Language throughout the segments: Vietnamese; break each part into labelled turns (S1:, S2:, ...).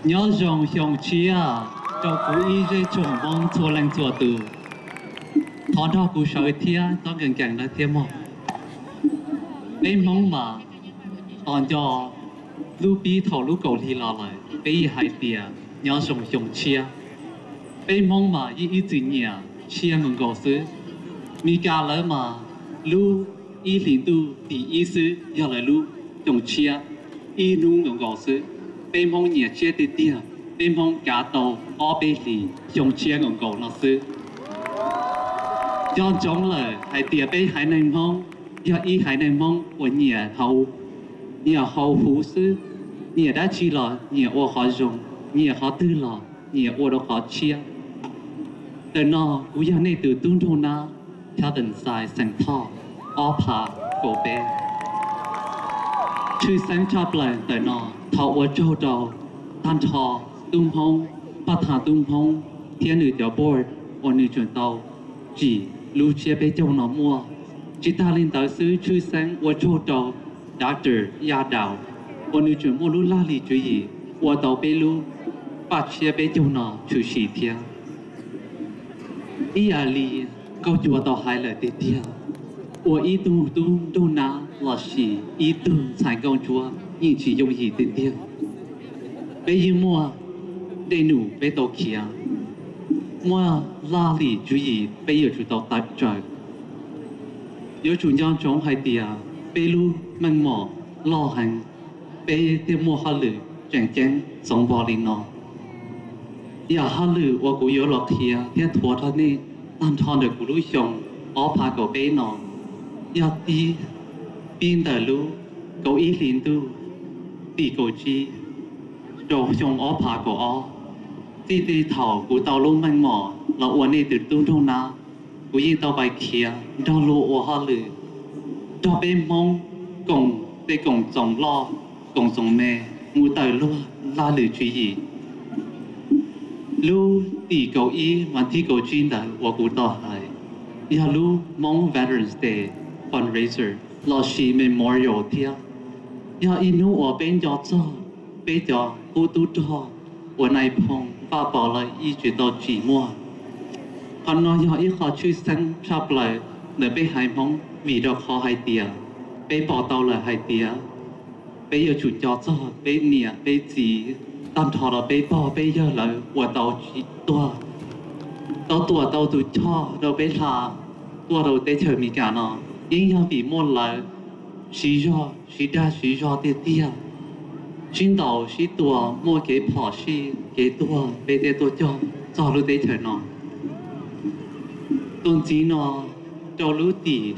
S1: nhớ dòng dòng chia cho cú ý dây trồng bông chua lành chua từ thọ đó cú sợi thia tao gần gần đó thia mò bên mong mà còn cho lưu bí thầu lưu cầu thì lò lại bây hai tia nhớ dòng dòng chia bên mong mà ý ý gì nhỉ chia ngừng cầu xứ mi cả lỡ mà lưu ý liền tu thì ý xứ giờ lại lưu dòng chia ý lưu ngừng cầu xứ bên mong nhỉ chia tia tia bên mong cả tàu ở bên lì dòng chia ngừng cầu nó xứ cho chống lời hai tia bên hai này mong giờ ý hai này mong của nhỉ hậu phú xứ nhỉ đã chi lò nhỉ ô khó dùng nhỉ khó tư lò nhỉ ô đâu khó chia từ nó cú giờ này từ tung thôn na theo từng sai sang thọ ó phá cổ bé chư sáng chắp lại từ nó thọ ô châu đầu tan thọ tung hông bắt thả tung hông thiên nữ tiểu board ô nữ chuyển tàu chỉ lưu chia bé châu nó mua chỉ ta lên tới xứ chư sáng ô châu đầu doctor ya đào ô nữ chuyển mua lưu la lì chú ý ô tàu bé lưu bắt chia bé châu nó chú sĩ thiên ý à lì câu chùa tàu hai lời tiệt tia, của ý tu na là gì ý tu sai câu chùa nhưng chỉ dùng gì tiệt tia, bây giờ mua đầy đủ bây tàu kia, mua la lì chú ý bây giờ chủ tàu tập trời, nếu chủ nhân chống hai tia, bây lu mang mỏ lo hành, bây tiêm mua hai lử chẳng sống bò lên nó, giờ hai lử và cũng yếu lọt kia theo thua thôi nè. Tam thon được của lũ chồng ó phá cổ bé nó giờ tí pin tờ lũ cậu ý liền tu tì cổ chi đồ chồng ó phá cổ ó tí thảo của tàu lũ mang mỏ là uốn này từ tu trong na của yên tàu bài kia đau lũ uốn hoa lử cho bên mông cùng để cùng chồng lo cùng chồng mẹ ngủ tờ lũ la lử truy gì lưu tỷ cầu ý và thi cầu chuyên đại và cụ tỏ hai ya lưu mong Veterans Day fundraiser lo shi memorial thia ya inu ở bên gió cho bên gió cụ tu cho ở này phong và bảo lại ý chuyện đó chỉ mua còn nó ya ý họ chui sang sắp lại để bên hai mong vì đó khó hai tia bên bỏ tàu lại hai tia bên giờ chủ gió cho bên nia bên gì tam thọ là bé bò bé giờ là của tàu chỉ tua tàu tụi cho đâu bé thà tua đầu té chờ mi cả nó nhưng giờ bị môn là xí do tiệt tiệt chuyên tàu xí tua mua cái phỏ xí cái tua bé té tua cho lúc té chờ nó tuần chỉ nó cho lúc tỷ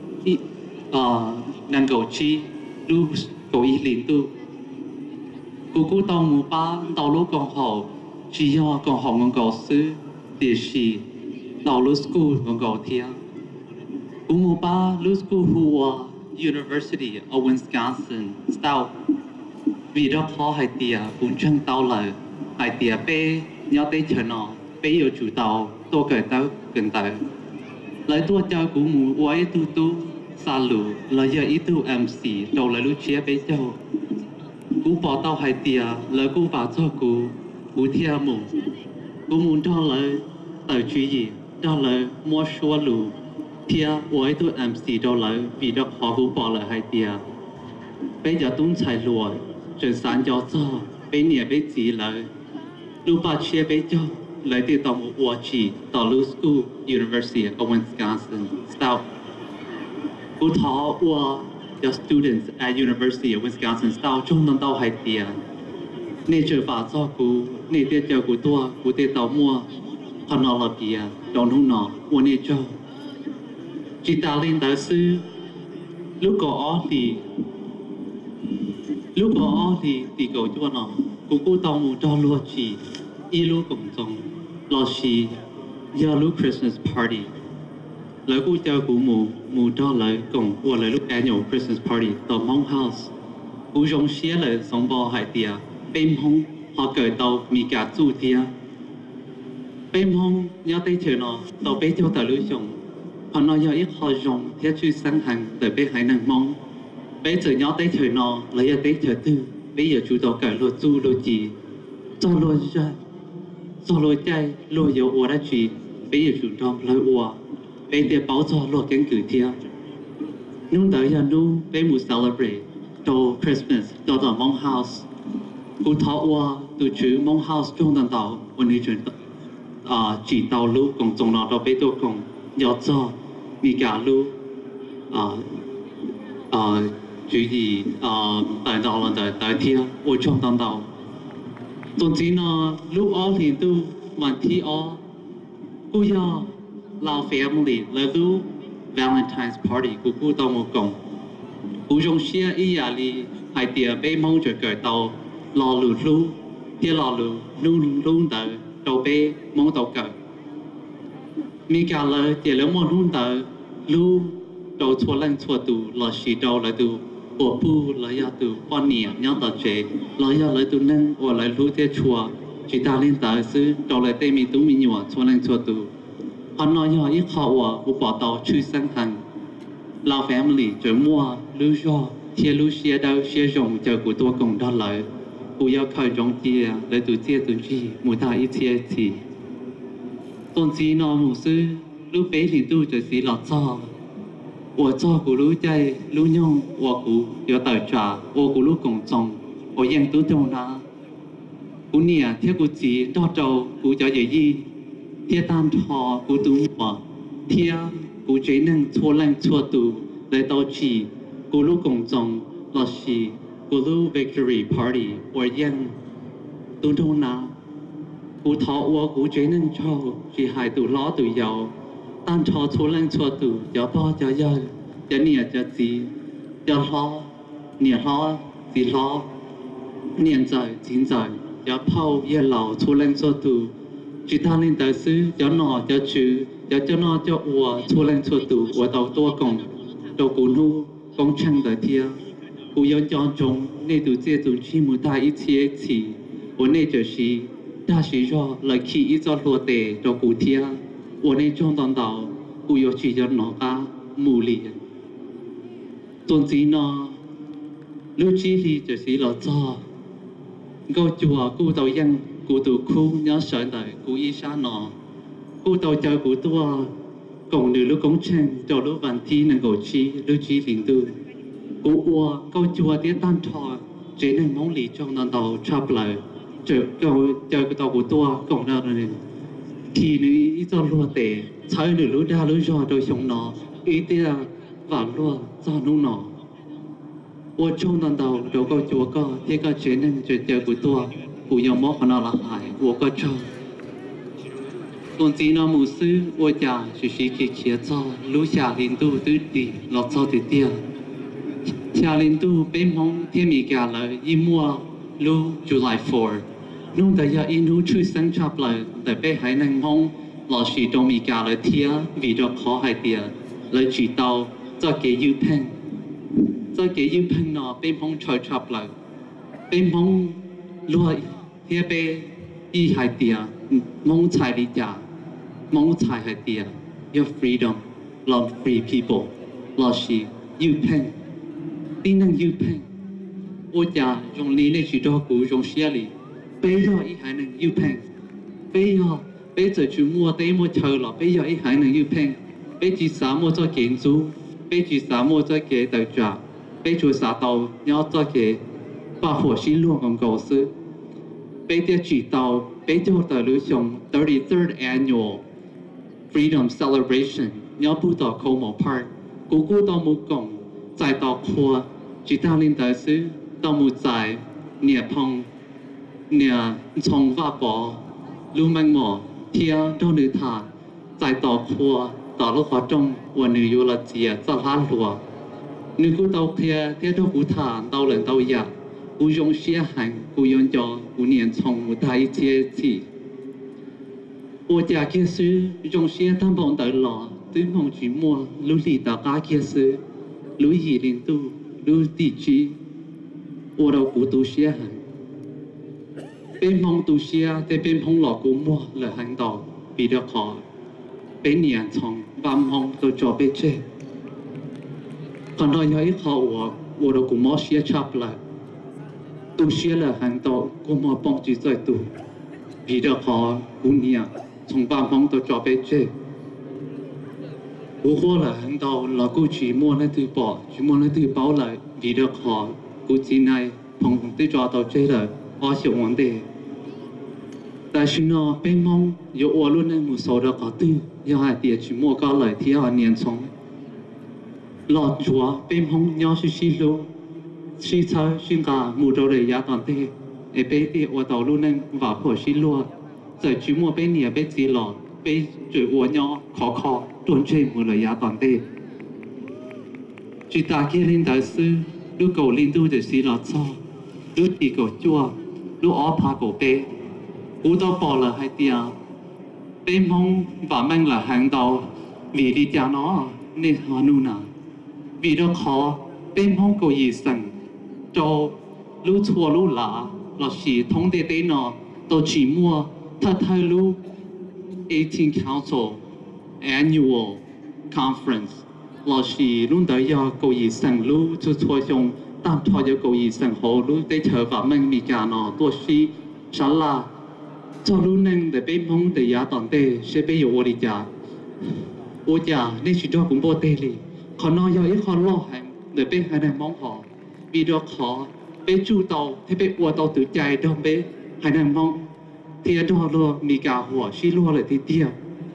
S1: năng cầu chi lúc cầu ý liền tu cô tàu mù ba tàu lúa còn hậu chỉ do còn hậu ngon cầu sư địa chỉ tàu lúa school ngon cầu thia cô mù ba lúa school hùa University of Wisconsin South vì đó khó hai tia cũng chẳng tàu lại hai tia bé nhớ tới chờ nó bé yêu chủ tàu tôi cởi tàu gần tàu lấy tôi cho cô mù quay tu xa lù lấy giờ ít tu MC đầu lấy lúa chia bé châu cú bỏ tàu hai tia lỡ cú vào cho cú theo mù cú muốn cho lỡ tờ truy gì cho lỡ mua số lù theo với tôi MC cho lỡ vì đó họ cú bỏ lỡ hai tia bây giờ tung chạy lùa chuyển sản cho bây nhà bây gì lỡ lúc bà chia bây cho lấy tiền tàu một quả chỉ tàu Lou School University of Wisconsin South cú thọ qua the students at University of Wisconsin South trong năm tàu hai tia nên chờ bà cho cú nên tiết chờ cú tua cú tiết tàu mua còn nó là bia trong lúc nó mua nên cho chỉ ta lên đại sư lúc có thì cầu cho nó cú tàu mua cho luôn chỉ y lúc cùng trong lo chỉ giờ lúc Christmas party lời cô cho cụ mù cho lời cùng của lời lúc annual Christmas party tại Mong House cụ dùng xe lời sống bò hải tia bên hông họ cởi tàu mì cả chu tia bên hông nhớ tới chờ nó tàu bé cho tàu lưu dùng họ nói giờ ít họ dùng theo chữ sáng hàng tới bên hải năng mong bé giờ nhớ tới chờ nó lấy tới chờ tư bây giờ chủ tàu cởi lô chu lô chỉ 做落在落有我的去，被有主动来我，被的包做落跟古天，弄到呀弄被木 celebrate 到 Christmas 到 Monk House， กูท้อว่าตัวชื่อ Monk House จงตันเต่าวันนี้จนจีเต่าลูกกงจงนอเราไปตัวกงยอดจอมีการลูก注意大道了大天，我中当道。總之呢，ลูกอ้อเรียนตัววันที่อ้อกูอยากเรา family แล้วดู Valentine's party กูต้องมากงกูจงเชียร์อีอย่างนี้ให้เดียไปมองจะเกิดตัวรอลูลูที่รอลูลูเตอตัวไปมองตัวเกิดมีการเลยเดี๋ยวแล้วมองลูเตอลูตัวชัวร์เล่นชัวร์ตัวรอชีตัวเลยตัว我不来要读半年，要到这来要来读能，我来录点错，其他领导是到来对面都没有错能错读，他那要一考我报到去生行，老 family 就我录说，贴录写到写上就กูตัวกง到来，กู要靠中间来读这读书，没他一切事，当时那牧师录背里都就是老早。我做古鲁在鲁用我古有代查，我古鲁共种，我ยัง都中啦。古年贴古字到做古就业意，贴单拖古都我，贴古最能错能错度来到起古鲁共种，老是古鲁 victory party 我ยัง都中啦。古ท้อ我古最能做是害度ล้อ度有。单朝错能错度，要包就要，要捏就字，要ล้อ捏ล้อ字ล้อ，捏在剪在，要泡要老错能错度，其他人都是要拿要取，要就拿就我错能错度，我到多讲，到古路讲唱的天，古要讲中，那度这种起码大一切起，我那就是大学说来起一座落地到古天。我那中当到，我有去要哪个木里，总之呢，路基里就是老早，我就话我到ยัง我到哭，要上来我一下呢，我到就我多讲你路工程，就路问题能够去路基里度，我就话啲单台，只能往里中当到插来，就到我多讲到呢。ทีนี้อีจอรัวเตะใช้หรือรู้ได้รู้จอโดยชงนออีเตียหวานรัวจอนุ่งนอว่าช่วงตอนเดาเดี๋ยวก็จัวก็ที่ก็เชื่อนั่งจะเจอกูตัวกูยังมองคนละหายว่าก็ชอบตอนจีนมูซื้อว่าจะชิเขียจอรู้ชาลินตู้ตื้อดีหลอกจอติดเตียชาลินตู้เป็นมองที่มีการเลยยิ้มมัวรู้ July 4นู่นแต่ยาอินูช่วยสังชับเลยแต่ไปหายนังมองหล่อชีตรงมีการเลยเทียวีดขอหายเตียเลยจีเตาจะเกยยืเพ่งนอเป็นมองชอยชับเลยเป็นมองรวยเทียไปอีหายเตียมองชายดีจ่ามองชายหายเตีย your freedom love free people หล่อชียืเพ่งตีนังยืเพ่งโอ้ยาตรงนี้ในชีตกูตรงเชียลีbây giờ ý hải năng yêu phèn bây giờ chú mua tế mua chờ lọ bây giờ ý hải năng yêu phèn bây giờ xã mua cho kiến chú bây giờ xã mua cho kế tờ trả bây giờ xã tàu nhau cho kế bảo hộ xin luôn còn cầu sư bây giờ chỉ tàu bây giờ tờ lưu xong 33rd annual freedom celebration nhau bù tàu Como Park cú tàu mù cổng giải tàu khua chỉ ta lên tờ sư tàu mù giải nịa phongเนี่ยชงว่าปอรู้มั้งหมอเที่ยวโดนนือถาใจต่อครัวต่อลูกขอจงวันนือยูละเจียจะล้านหัวนึกกูเตาเที่ยวโดนกูถาเตาเหลืองเตาหยากูยงเสียหันกูยงจอกูเนียนชงกูไทยเทียที我家เคซื้อยงเสียตั้งบงเตอหล่อตื้อมองจีมัวรู้หลีตากาเคซื้อรู้หีลินตู้รู้ตีจี我เรากูตูเสียหันเป็นมองตูเชียแต่เป็นพงหลอกกูมัวเหลือหันต่อปีเดียวขอเป็นเหนียนชองบามองตัวจอเปเจก่อนเราย้อยขอ我的กูมัวเชียชับเลย tu xia là hàng tàu của mà bông chỉ tại tu vì đó họ cũng nhia从办公到做被这，我过了很多老古去摸那对包，去摸那对包来，为了好古进来碰对抓到这了，我是问的。但是呢，被蒙有我论的木手的搞对，要还得去摸高来，提下年从，老抓被蒙要是西路，西车新家木头的也当的，也被的我道路呢瓦破西路。giờ chỉ mua bên nhà bên gì lọ bên rồi uống nhau khó tuần chơi một lời giá toàn tê chỉ ta kia lên đại sư lúc cầu lên tu để xí lọ cho lúc đi cầu chua lúc ó phá cầu bê cú tao bỏ là hai tia bên mong và mang là hàng đầu vì đi cha nó nên họ nu nà vì đó khó bên mong cầu gì sẵn cho lúc chua lúc lạ là chỉ thông tê tê nó tôi chỉ mua thay lu 18 Council Annual Conference 老是弄到要够以上路就错用当拖要够以上后路ได้เธอว่ามันมีการนอตัวชีฉันละเจ้ารู้นั่งแต่เป็นมงแต่ยาตอนเตะใช่ไปอยู่วอริจาโอจาในชีวิตผมโบเตลีขอนอยอีขอล่อแหงแต่เป็นให้ในมองหอวีดขอไปจู่เตาให้ไปอวดเตาตื่นใจดอมไปให้ในมองที่ดอลมีการหัวชี้ลัวเลยทีเดียว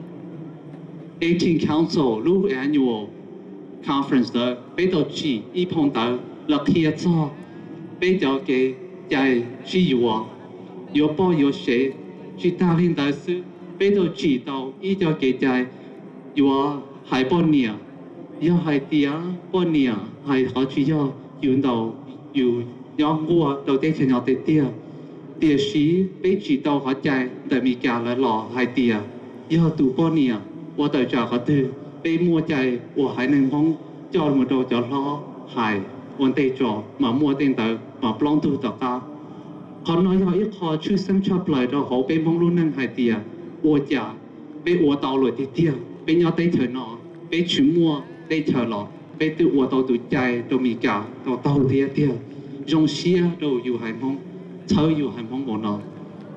S1: 18 Council รูป Annual Conference 的ไป到จีอีพงเตอลักเทียจ้อไปเจ้าเกใจจีอยู่有报有谁去大连的事ไป到จี到อีเจ้าเกใจอยู่หายปนเนี่ย要係啲啊半年係好似要遠到要要我到底係要啲啲啊。địa sĩ bị chỉ tàu hóa chạy để mi cả là lò hai tia do tụ bao nhiêu và đời trả có từ bị mua chạy và hai nền phong cho một đồ cho lo hai vấn đề cho mà mua tiền tới mà plong tu tất cả còn nói là ít khó chú sinh chấp lại đó họ bị mong luôn nâng hai tia và trả bị và tàu rồi thì tia bị nhau tay chờ nó bị chú mua tay chờ lò bị tự và tàu tụ chạy đồ mi cả tàu tia tia dùng xia đồอยู่hai mong chơiอยู่hành phong bộ nó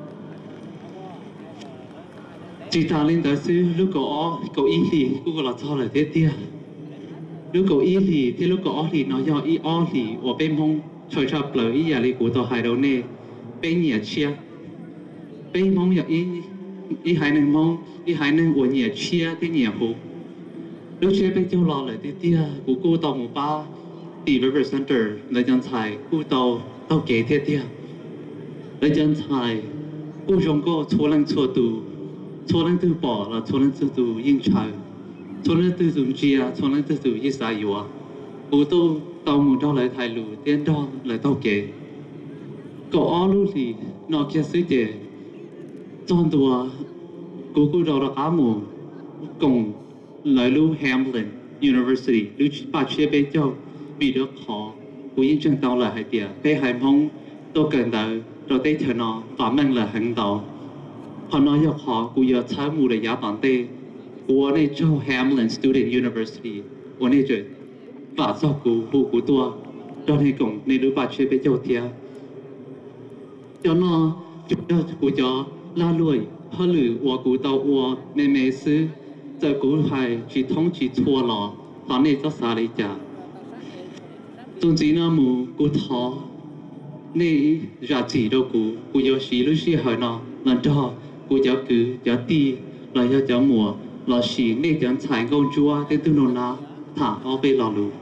S1: chỉ ta lên tới xứ lúc có ý thì cũng là cho là thế tia lúc có ý thì lúc có thì nó do ý thì ở bên mông chơi chập lời ý nhà lý của tàu hải đầu nè bên nhà chia bên mông giờ ý hải năng mông ý hải năng của nhà chia cái nhà hồ lúc chia bên châu lò lại thế tia của cô tàu một ba tỷ River Center là dân thải cô tàu kế thế tia lấy dân thải cô dùng cô cho lăng từ bỏ là cho lăng từ yên trời cho lăng từ dùng chia cho lăng từ yên sa yếu cô tàu một đo lại thải lù tiền đo lại tàu kế cậu ó lù thì nó kia suy chế chọn đùa cô đo là cá mù cùng lại lù Hamlin University lù bà chia bên châu vì đó khó cô yên chân tàu là hai tiệt cái hai mong tôi cần tới rồi tới chờ nó và mang là hành động họ nói cho họ cũng giờ tham mưu để giáo bản tê của này cho Hamlin Student University của này rồi và do của tôi cho nên cũng nên đối bạch với châu thia cho nó cho la lùi họ lử của tàu của mẹ sư giờ cũng phải chỉ thông chỉ thua lọ họ này cho xa lấy trả tổng chỉ nó mù của thọ nên giá trị đâu của giáo sĩ lúc xưa hỏi nó lần đó của giáo cứ giáo ti là giáo mùa là sĩ nên giáo thái công chúa đến từ nông na thả ở bên lò lù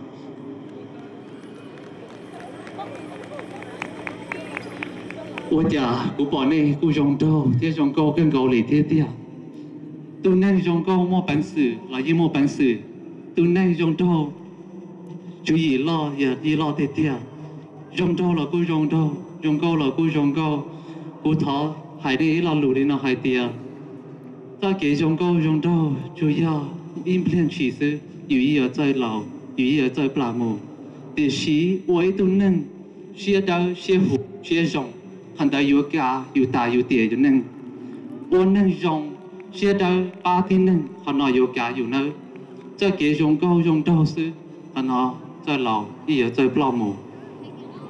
S1: ủa chả của bọn này của dòng đâu thế dòng câu跟狗里贴掉tôi nên dòng câu mua bản sự là như mua bản sự tôi nên dòng đâu chú ý lo giờ đi lo贴掉dòng đâu là cô dòng đâu dòng câu là cô dòng câu cô thọ hải đi là lù đi nó hải tiệt ta kể dòng câu dòng đâu chủ yếu implement chỉ是有意ở在老有意ở在布姆第十我一都能学到学好学用看到有家有大有爹就能我能用学到八天能看到有家有呢这给dòng câu dòng đâu是看到在老意ở在布姆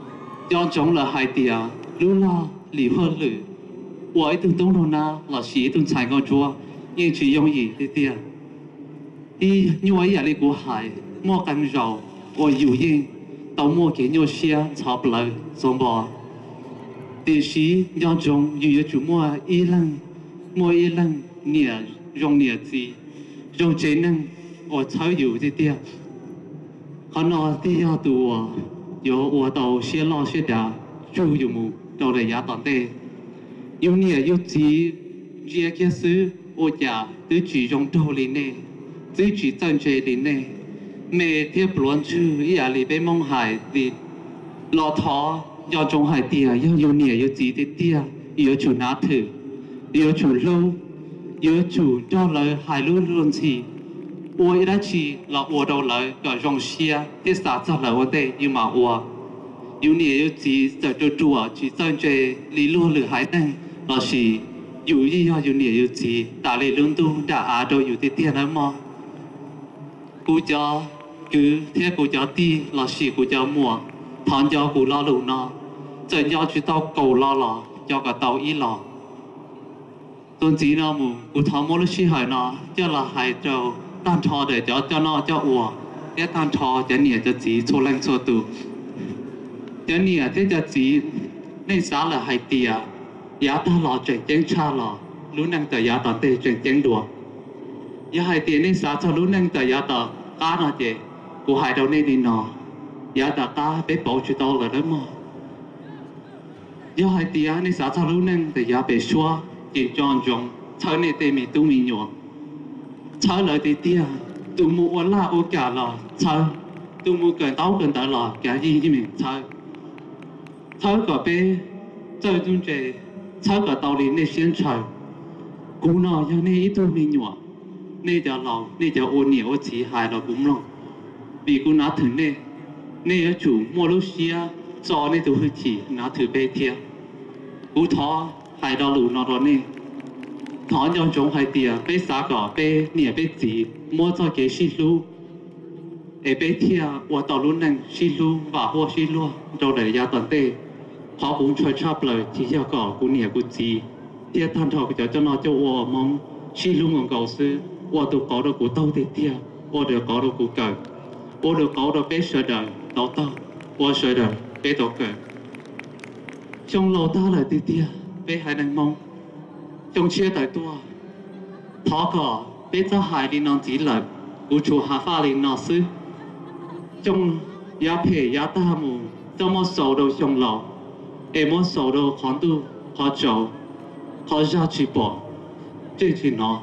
S1: 要种了海底啊，路啦离婚了，我一顿东东呐，老师一顿菜个桌，一起用意的点，因为压力过海，莫干扰，我有应，到莫给牛些差不来，总不。第时要种有主莫一冷，莫一冷年用年子，用这能我才有的点，可能第要多。有我到些老些的就有木到了亚当的，有年有几这个是我家都只用道理呢，只只真这里呢，每天不论去也里被蒙害的，老头要种海地啊，要有年有几的地啊，要做哪头，要做路，要做到了海路论起。我一来去了，我到来个用些，这啥子来我得有嘛我，有年有几在做做，只在这里路里海呢，老是有一要有年有几，大里轮都大阿都有的点了嘛，古家cứ thế古家地，老是古家mua，唐家古老路呢，真要去到狗老了，要个到一了，tôn chỉ nó mù, cụ thọ mua lúc xí hỏi nó, cho là hai trâu tan thọ để cho nó cho ủa, cái tan thọ cho nhẹ cho chỉ số lanh số tụ, cho nhẹ thế cho chỉ nên sao là hai tia, giá ta lò chuyện chén cha lò, lúc năng tờ giá tờ tê chuyện chén đùa, giá hai tia nên sao cho lúc năng tờ giá tờ cá nó chè, cụ hai đầu nên đi nó, giá tờ cá bé bảo chú tao là đó mà, giá hai tia nên sao cho lúc năng tờ giá bé xóa chỉ chọn dùng chơi này tê mi tu mi nhọ chơi lại tê tia tu mua la ô cả là chơi tu mua cần tao là cái gì mình chơi cả bé chơi chung chơi chơi cả tao đi này先chơi cú nào cho này ít tu mi nhọ này giờ lòng này giờ ô nhiều chỉ hại là cũng lòng vì cú nát thử này ở chủ mua lúc xia cho này tu hơi chỉ nát thử bé tia cú thọ hai đạo lũ nó đó nè, thọ nhau giống hai tia, bé xã cỏ bé nhẹ bé chỉ, mua cho cái xí lũ, ở bé thia, qua tàu lũ năng xí lũ và hoa xí lũ, đâu để gia tận tê, họ cũng chơi chắp lời chỉ cho cỏ cũng nhẹ cũng chỉ, tia than thọ cho nó cho hoa mong xí lũ ngon cầu sư, hoa tụ có được của tàu tê tia, hoa được có được của cờ, hoa được có được bé sợ đời, tàu tàu, hoa sợ đời, bé tàu cờ, trong lầu ta là tê tia. Bé hai đang mong trong chia tại tua thọ cỏ bé cho hai đi non chỉ lợi của chủ hà pha đi nọ sư trong giá phê giá ta mù cho một số đồ trong lầu em một số đồ khoản tu họ chậu họ ra chỉ bỏ trên chỉ nó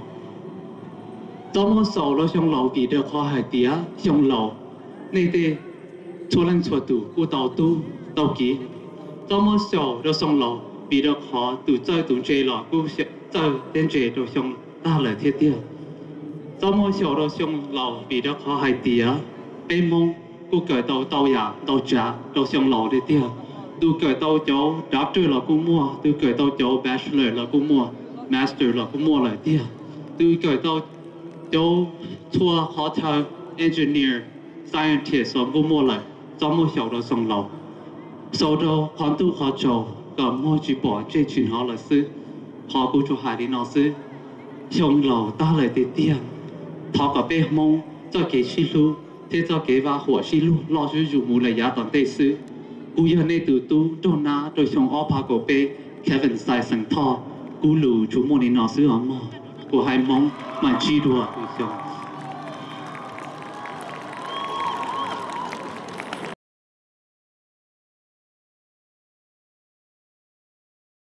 S1: cho một số đồ trong lầu vì được họ hai tía trong lầu này tê chua lăng chua tủ của tàu tu tàu ký cho một số đồ trong lầu vì được họ từ chơi từ chơi lọ cũng chơi đến chơi đồ xong ta lại thiết tiêu do mỗi số đồ xong lọ vì được họ hay tía bên mông cũng cởi tàu giả tàu trả đồ xong lọ để tiêu từ cởi tàu cháu đáp chơi lọ cũng mua từ cởi tàu cháu bachelor lọ cũng mua master lọ cũng mua lại tiêu từ cởi tàu cháu thua hotel engineer scientist lọ cũng mua lại do mỗi số đồ xong lọ số đồ khoản tu họ cháu có mua chỉ bỏ trên chuyện họ là sư họ cũng cho hai đi nó sư trong lầu ta lại tiền tiền họ có bé mong cho cái xí lu thế cho cái va火xí lu lo cho dù mua lại giá toàn tây sư cú giờ này từ tu cho na rồi trong ó pa của bé Kevin sai sang thọ cú lù chú mua đi nó sư ở mà của hai mong mà chi đùa từ trong